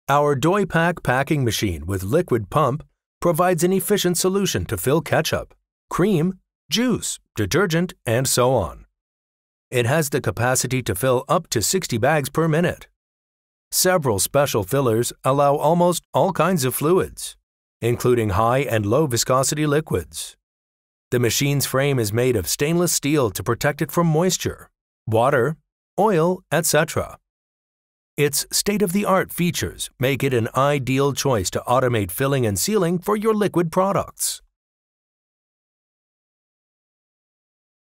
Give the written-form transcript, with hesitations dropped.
Our Doypack packing machine with liquid pump provides an efficient solution to fill ketchup, cream, juice, detergent, and so on. It has the capacity to fill up to 60 bags per minute. Several special fillers allow almost all kinds of fluids, including high and low viscosity liquids. The machine's frame is made of stainless steel to protect it from moisture, water, oil, etc. Its state-of-the-art features make it an ideal choice to automate filling and sealing for your liquid products.